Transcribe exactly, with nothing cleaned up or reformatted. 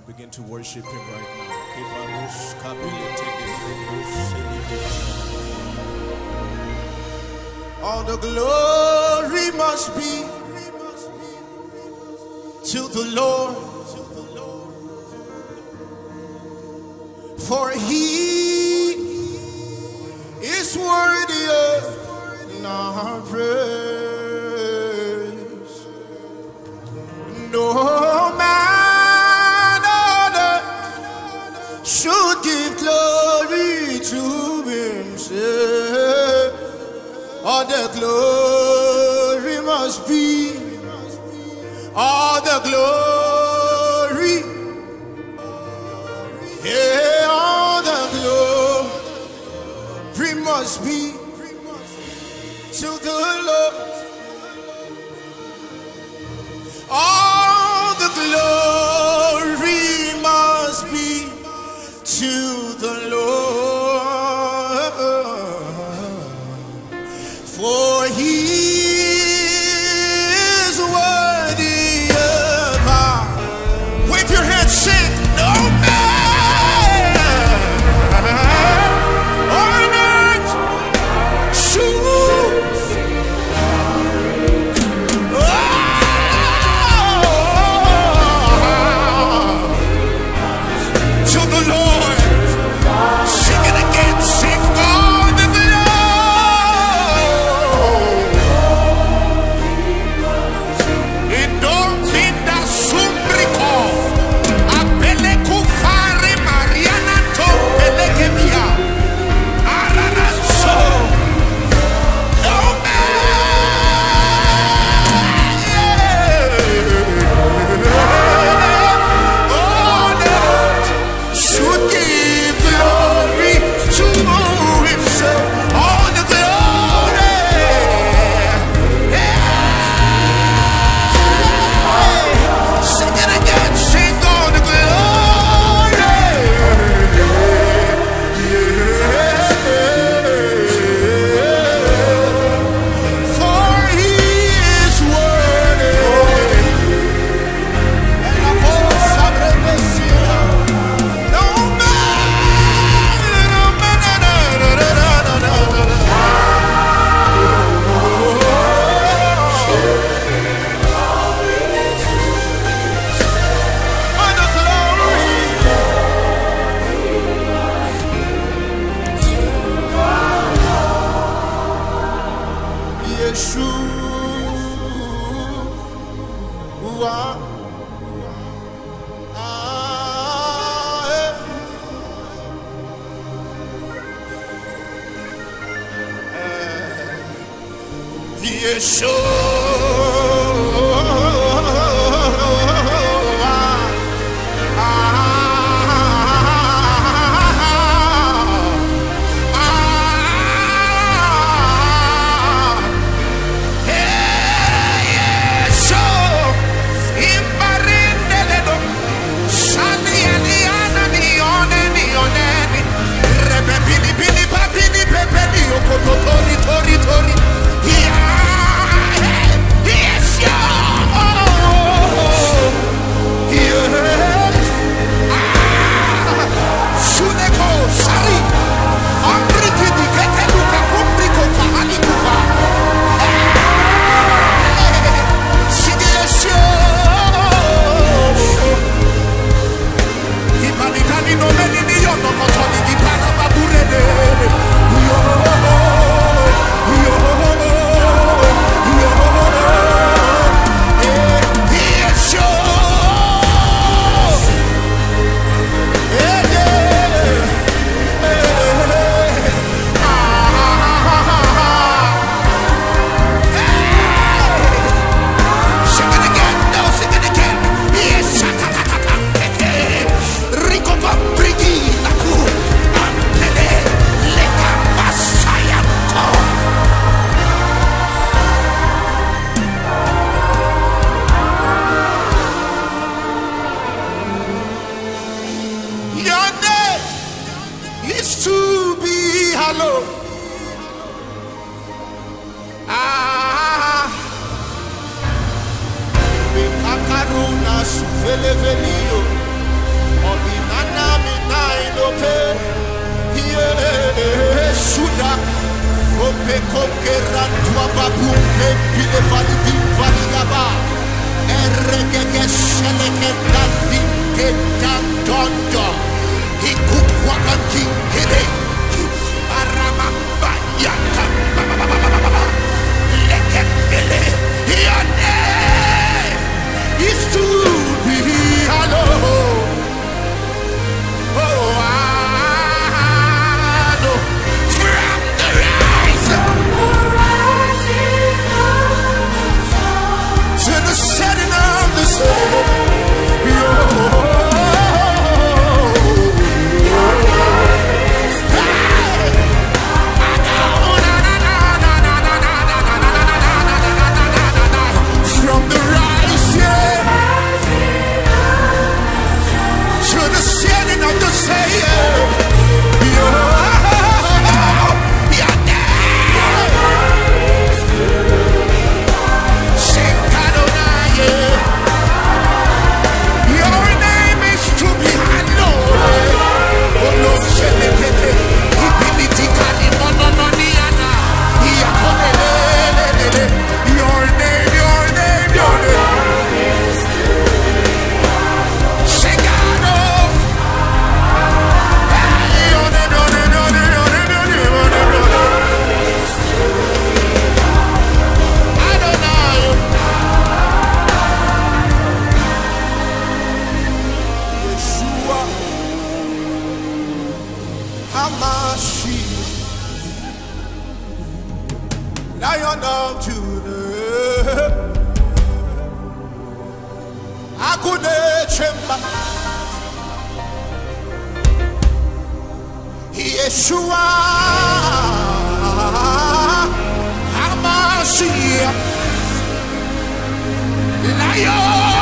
Begin to worship him right now. All the glory must be to the Lord, for he is worthy of our praise. No man on earth should give glory to himself. All the glory must be, all the glory, yeah, all the glory must be to the Lord. All the glory must be to the Lord, for he is worthy of our. Wave your hands, sing. No man on earth should. To the Lord, sing it again, sing all the glory. It don't mean that sumbrico, abele kufare Mariana to belekevia, araranso, no should give glory to himself. All the glory, yeah. Sing it again, sing all the glory, yeah. For he is worthy. And I will celebrate. No man, no man, no, no, no, no, no, no, no, no. All the glory. Yeshua, ah, eh. Lion of Judah, Akune Chemba, Yeshua, Hamashiach, Lion.